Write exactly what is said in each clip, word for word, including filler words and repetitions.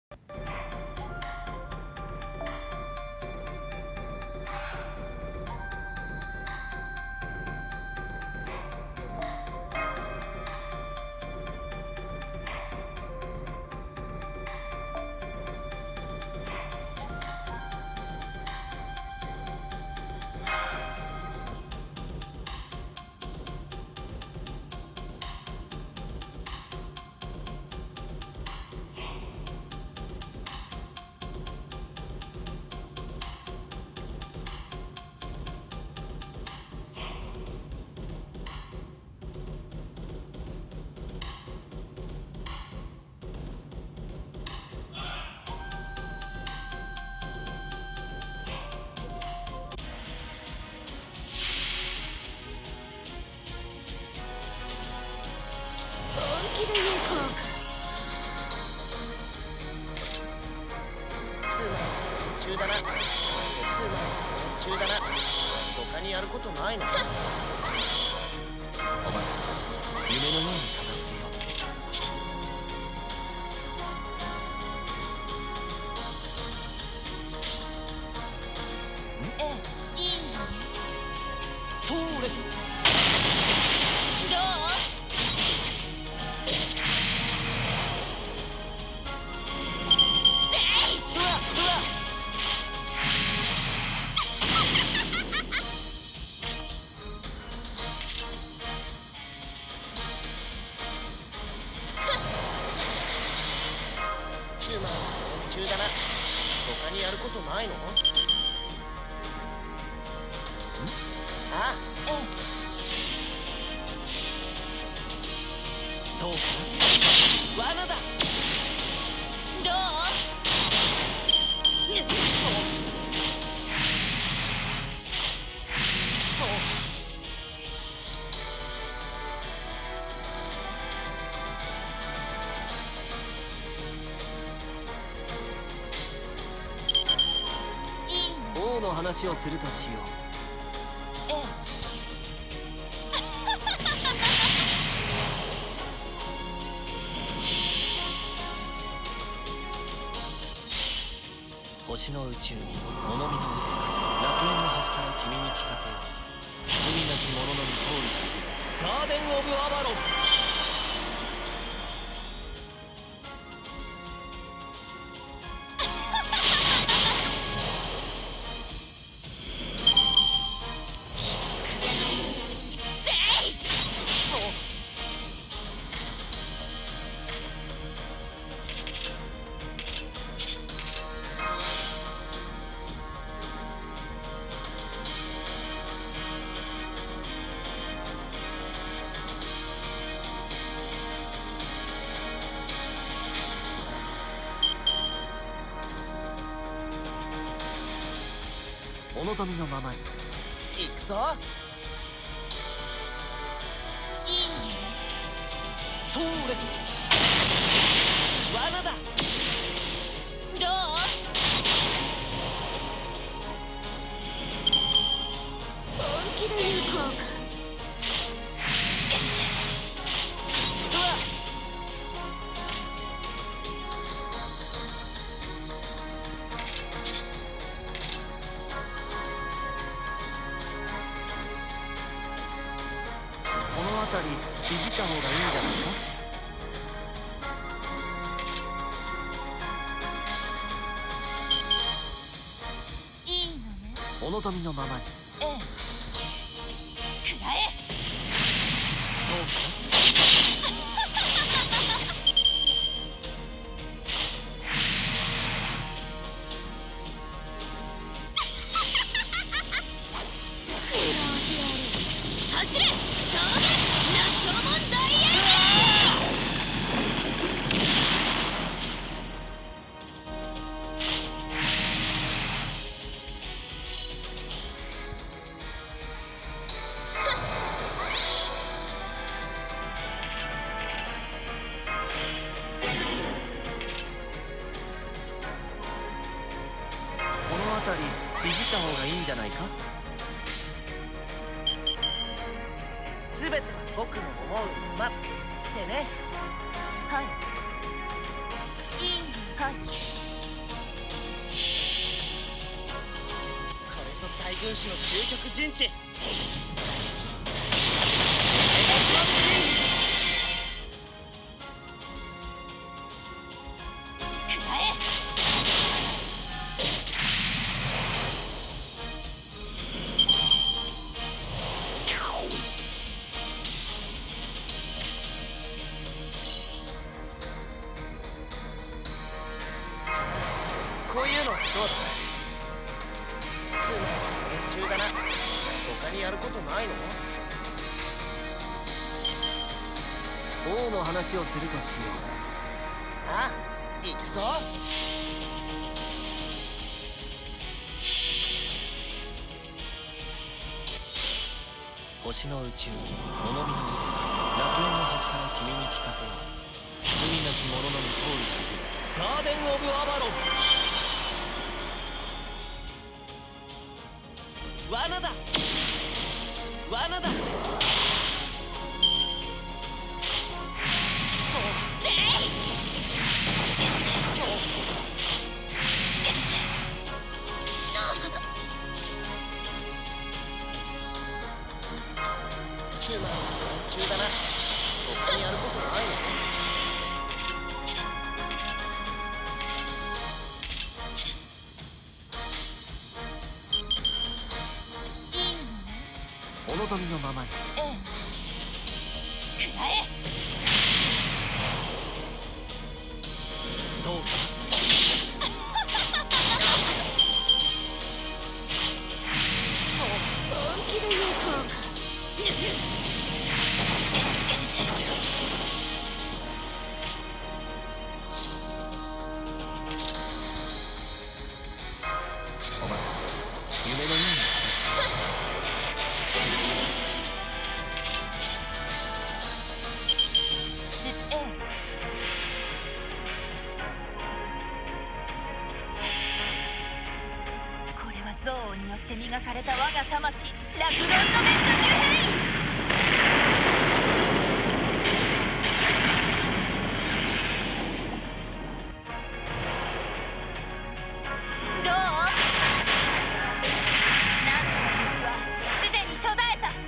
中だな。中だな。他にやることないの？お前さ、夢のように片付けよう。 ええ、いいの。 それ。 どう？ 中だな。他にやることないの？あ、 ええ。 どうかな？罠だ。 どう？ 王の話をするとしよう。 ええ。 星の宇宙に物見の歌、楽園の端から君に聞かせよう。罪なき者の見通りガーデン・オブ・アバロン。お望みのままに行くぞ。 いいの。 それ。罠だ。 どう？本気で言うこうか。 この辺りいじった方がいいんじゃないか？ いいのね。 お望みのままに。 ええ。くらえ。 どうか走れ。そうね。ナショモンダイエー。 この辺りいじった方がいいんじゃないか？すべては僕の思うままってね。 はい。いいの。はい。 軍師の究極陣地。こういうのどうだ。つまり連中だな。他にやることないの？ 王の話をするとしよう。 ああ、行くぞ。 星の宇宙、物見の歌、楽園の端から君に聞かせよう。罪なき者のみ通るガーデン・オブ・アバロン。 罠だ罠だ。つまり連中だな。他にやることないの？ お望みのままに。 ええ。くらえ。 どうか。 本気で言う効果。 お待たせ。夢のようなし、ええ。これは憎悪によって磨かれた我が魂、ラクロンドメントニュヘイ。どう？汝の道はすでに途絶えた。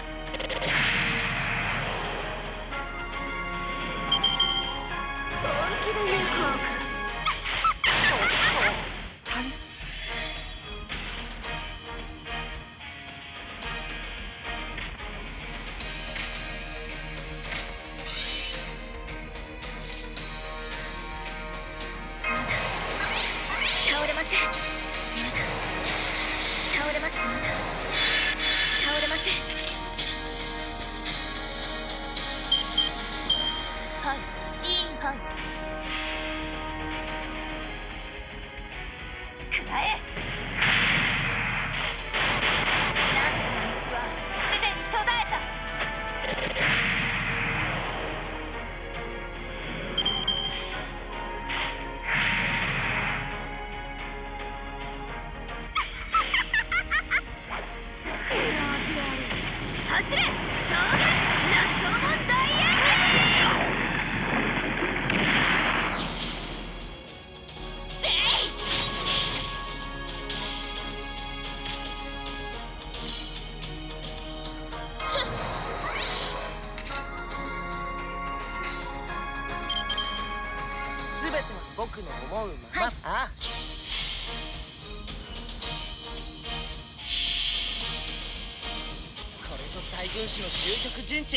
本気で言う効果。倒れません。倒れます。倒れません。はい、いい、はい。くらえ。汝の道はすでに途絶えた。走れ、そうだ、ナショマン大エぜい。 すべては僕の思うまま。 はい。 ああ、これぞ大軍師の究極陣地。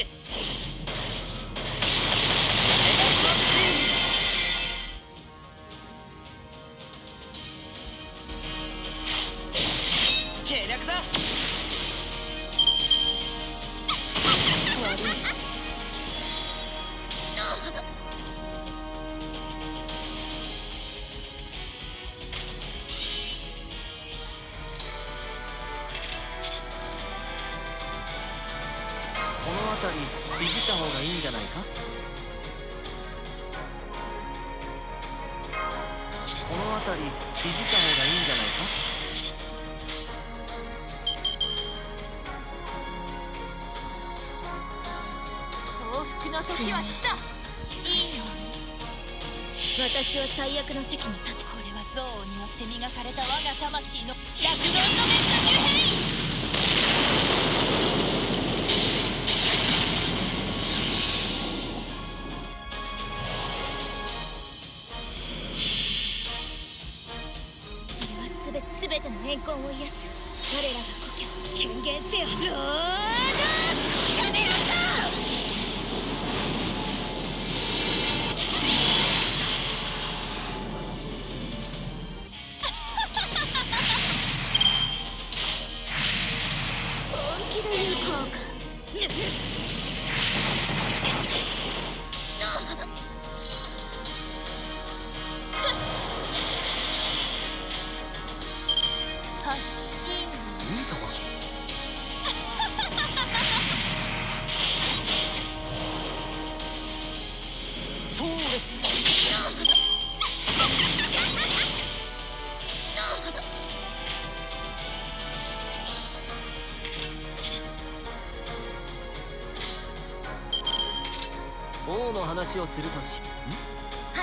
計略だ。悪い。 この辺りいじった方がいいんじゃないか。この辺りいじった方がいいんじゃないか。 幸福の時は来た。いいじゃん。私は最悪の席に立つ。これは憎悪によって磨かれた我が魂のラクロンドメントニュヘイ。 それはすべすべての怨恨を癒す我らが故郷権限せよロードカメラだ。 王の話をするとし、ん？ はい。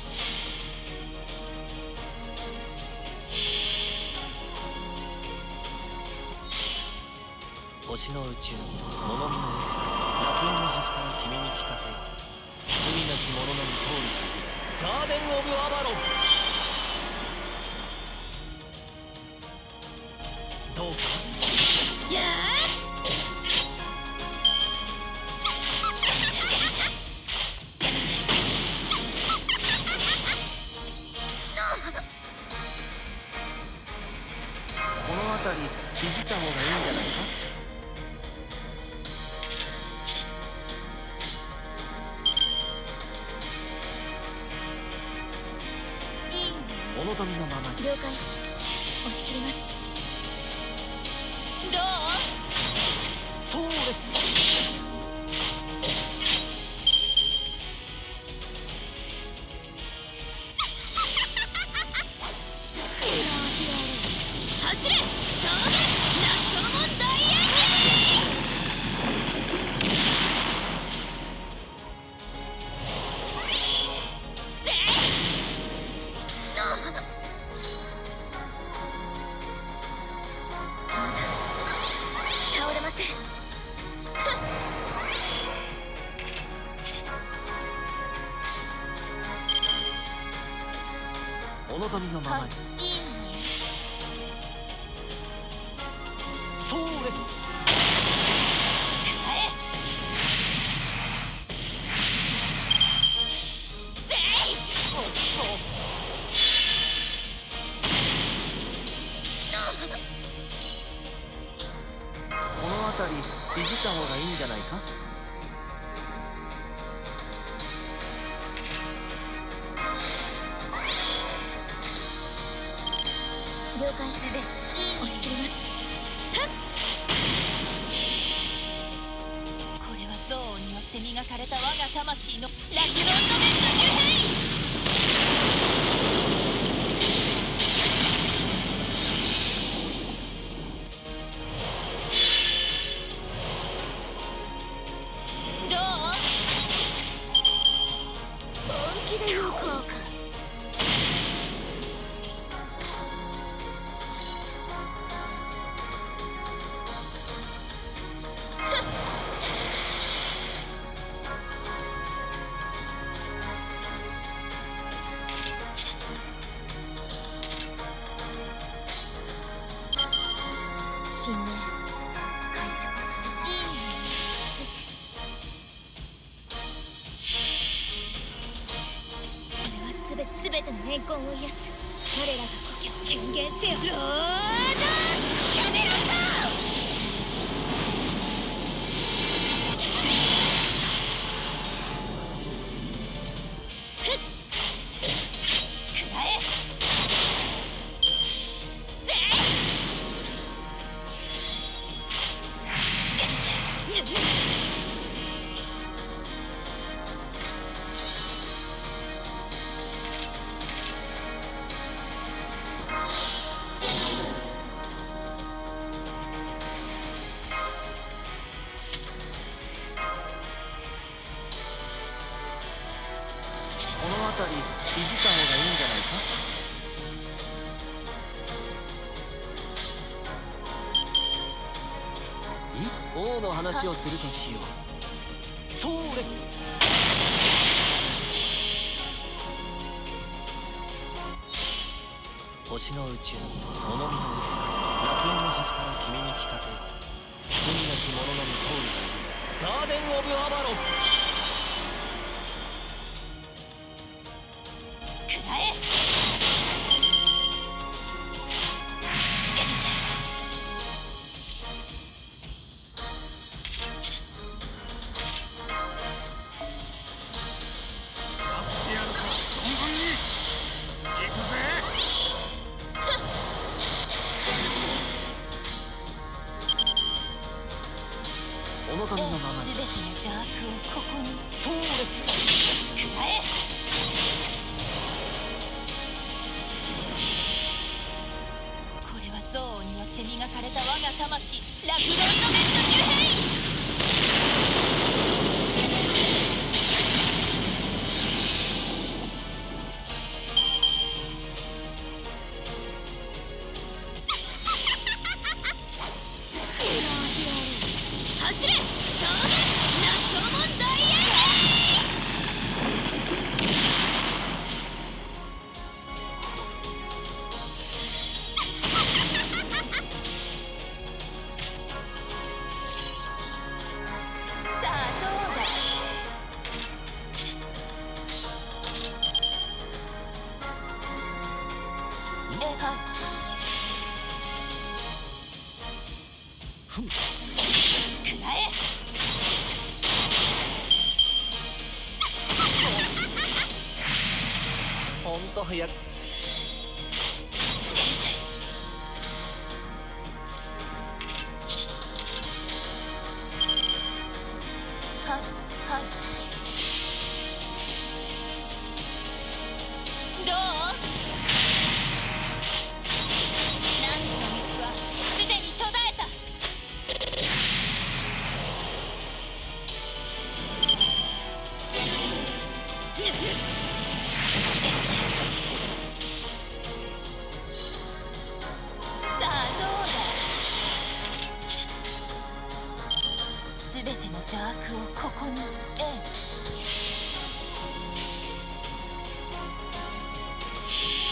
星の宇宙、物見の絵で楽園の端から君に聞かせよう。罪なき者のみ通るガーデン・オブ・アバロン。どうか。 やあ。 この辺りいじった方がいいんじゃないか。お望みのままに。 了解。押し切ります。どう？ そうです。 走れ！そうだ！ナショモン大演技！ぜい！倒れません。 お望みのままに。 いい。 そうです。 ぜい！ この辺りいじった方がいいんじゃないか。 了解すべ。押し切ります。これは憎悪によって磨かれた我が魂のラキュロンドメントニュヘイ。どう？本気で言う効果。新名会長落ち着いて。いいね。落ち着いて。それはすべすべての怨恨を癒す我らが故郷権限せよロードカメラだ。 の話をするとしよう。それ星の宇宙物見の歌、楽園の端から君に聞かせよう。罪なき者のみ通るガーデン・オブ・アバロン。 くらえ。 お望みのままに。 全ての邪悪をここに。 それくらえ。これは憎悪によって磨かれた我が魂、ラクロンドメント・ニュヘイン。走れ、騒げ、ナショモン大エさあどうだ。えはふん。 くらえ。 ほんと早く。 ははい。どう？汝の道はすでに途絶えた。さあどうだ。すべての邪悪をここに。ええ。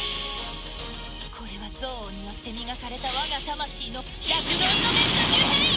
これは憎悪によって磨かれた我が魂のラクロンドメント・ニュヘイン。